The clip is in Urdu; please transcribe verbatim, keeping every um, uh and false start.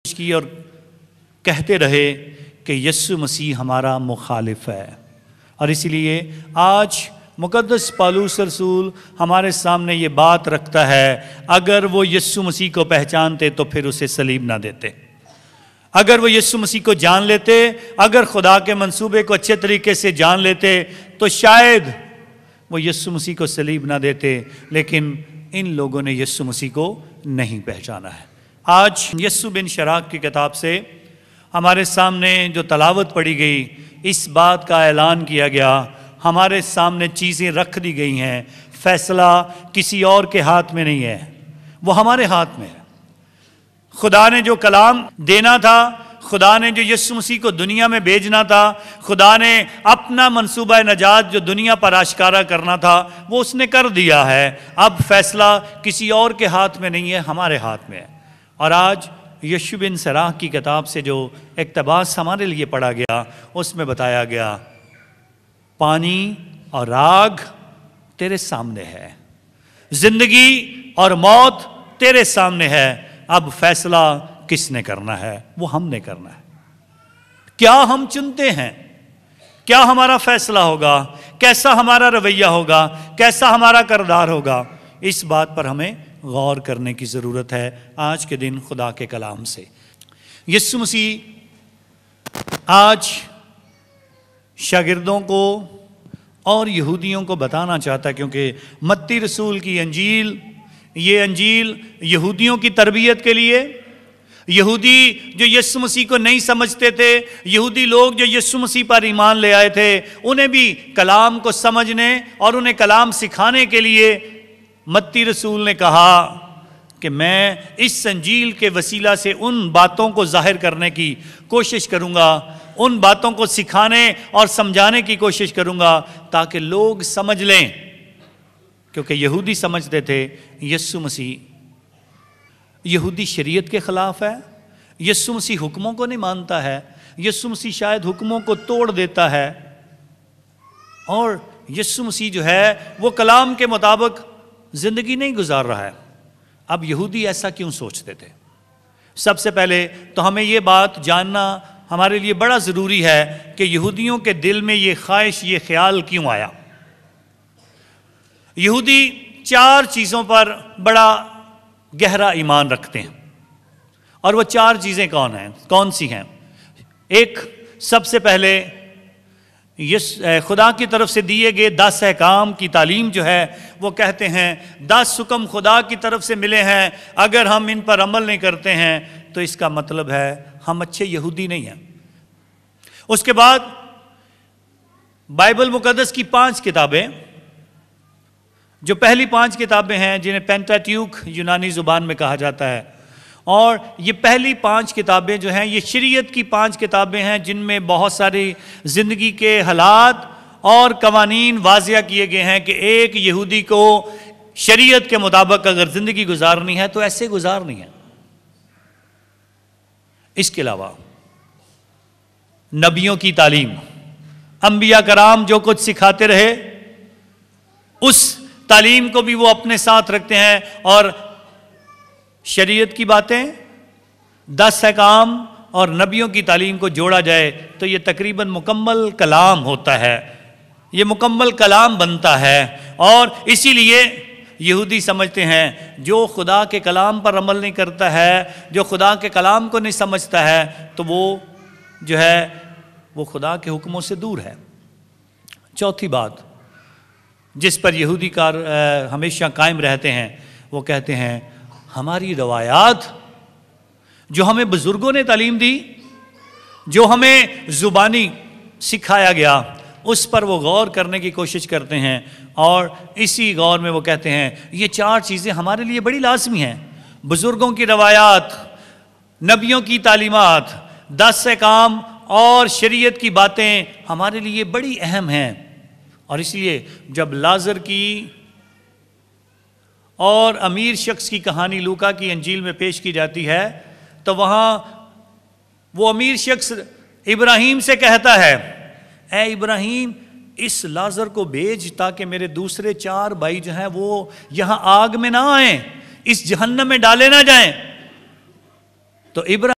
کی اور کہتے رہے کہ یسوع مسیح ہمارا مخالف ہے، اور اسی لیے آج مقدس پالوس رسول ہمارے سامنے یہ بات رکھتا ہے، اگر وہ یسوع مسیح کو پہچانتے تو پھر اسے صلیب نہ دیتے، اگر وہ یسوع مسیح کو جان لیتے، اگر خدا کے منصوبے کو اچھے طریقے سے جان لیتے تو شاید وہ یسوع مسیح کو صلیب نہ دیتے، لیکن ان لوگوں نے یسوع مسیح کو نہیں پہچانا ہے۔ آج یسوع بن شراق کی کتاب سے ہمارے سامنے جو تلاوت پڑھی گئی، اس بات کا اعلان کیا گیا، ہمارے سامنے چیزیں رکھ دی گئی ہیں، فیصلہ کسی اور کے ہاتھ میں نہیں ہے، وہ ہمارے ہاتھ میں ہے۔ خدا نے جو کلام دینا تھا، خدا نے جو یسوع مسیح کو دنیا میں بھیجنا تھا، خدا نے اپنا منصوبہ نجات جو دنیا پر آشکارا کرنا تھا وہ اس نے کر دیا ہے۔ اب فیصلہ کسی اور کے ہاتھ میں نہیں ہے، ہمارے ہاتھ میں ہے۔ اور آج یشوع بن سراق کی کتاب سے جو اقتباس ہمارے لیے پڑھا گیا، اس میں بتایا گیا پانی اور آگ تیرے سامنے ہے، زندگی اور موت تیرے سامنے ہے، اب فیصلہ کس نے کرنا ہے؟ وہ ہم نے کرنا ہے۔ کیا ہم چنتے ہیں؟ کیا ہمارا فیصلہ ہوگا؟ کیسا ہمارا رویہ ہوگا؟ کیسا ہمارا کردار ہوگا؟ اس بات پر ہمیں غور کرنے کی ضرورت ہے آج کے دن خدا کے کلام سے۔ یسوع مسیح آج شاگردوں کو اور یہودیوں کو بتانا چاہتا ہے، کیونکہ متی رسول کی انجیل، یہ انجیل یہودیوں کی تربیت کے لیے، یہودی جو یسوع مسیح کو نہیں سمجھتے تھے، یہودی لوگ جو یسوع مسیح پر ایمان لے آئے تھے، انہیں بھی کلام کو سمجھنے اور انہیں کلام سکھانے کے لیے متی رسول نے کہا کہ میں اس انجیل کے وسیلہ سے ان باتوں کو ظاہر کرنے کی کوشش کروں گا، ان باتوں کو سکھانے اور سمجھانے کی کوشش کروں گا تاکہ لوگ سمجھ لیں، کیونکہ یہودی سمجھتے تھے یسوع مسیح یہودی شریعت کے خلاف ہے، یسوع مسیح حکموں کو نہیں مانتا ہے، یسوع مسیح شاید حکموں کو توڑ دیتا ہے، اور یسوع مسیح جو ہے وہ کلام کے مطابق زندگی نہیں گزار رہا ہے۔ اب یہودی ایسا کیوں سوچتے تھے؟ سب سے پہلے تو ہمیں یہ بات جاننا ہمارے لیے بڑا ضروری ہے کہ یہودیوں کے دل میں یہ خواہش، یہ خیال کیوں آیا۔ یہودی چار چیزوں پر بڑا گہرا ایمان رکھتے ہیں، اور وہ چار چیزیں کون ہیں؟ کون سی ہیں؟ ایک، سب سے پہلے یس خدا کی طرف سے دیے گئے دس احکام کی تعلیم جو ہے، وہ کہتے ہیں دس حکم خدا کی طرف سے ملے ہیں، اگر ہم ان پر عمل نہیں کرتے ہیں تو اس کا مطلب ہے ہم اچھے یہودی نہیں ہیں۔ اس کے بعد بائبل مقدس کی پانچ کتابیں، جو پہلی پانچ کتابیں ہیں جنہیں پینٹاٹیوک یونانی زبان میں کہا جاتا ہے، اور یہ پہلی پانچ کتابیں جو ہیں یہ شریعت کی پانچ کتابیں ہیں جن میں بہت ساری زندگی کے حالات اور قوانین واضح کیے گئے ہیں کہ ایک یہودی کو شریعت کے مطابق اگر زندگی گزارنی ہے تو ایسے گزارنی ہے۔ اس کے علاوہ نبیوں کی تعلیم، انبیاء کرام جو کچھ سکھاتے رہے اس تعلیم کو بھی وہ اپنے ساتھ رکھتے ہیں، اور شریعت کی باتیں، دس احکام اور نبیوں کی تعلیم کو جوڑا جائے تو یہ تقریباً مکمل کلام ہوتا ہے، یہ مکمل کلام بنتا ہے۔ اور اسی لیے یہودی سمجھتے ہیں جو خدا کے کلام پر عمل نہیں کرتا ہے، جو خدا کے کلام کو نہیں سمجھتا ہے، تو وہ جو ہے وہ خدا کے حکموں سے دور ہے۔ چوتھی بات جس پر یہودی کار ہمیشہ قائم رہتے ہیں، وہ کہتے ہیں ہماری روایات جو ہمیں بزرگوں نے تعلیم دی، جو ہمیں زبانی سکھایا گیا، اس پر وہ غور کرنے کی کوشش کرتے ہیں، اور اسی غور میں وہ کہتے ہیں یہ چار چیزیں ہمارے لیے بڑی لازمی ہیں، بزرگوں کی روایات، نبیوں کی تعلیمات، دس احکام اور شریعت کی باتیں ہمارے لیے بڑی اہم ہیں۔ اور اس لیے جب لازر کی اور امیر شخص کی کہانی لوکا کی انجیل میں پیش کی جاتی ہے تو وہاں وہ امیر شخص ابراہیم سے کہتا ہے، اے ابراہیم اس لازر کو بھیج تاکہ میرے دوسرے چار بھائی جو ہیں وہ یہاں آگ میں نہ آئیں، اس جہنم میں ڈالے نہ جائیں۔ تو ابراہیم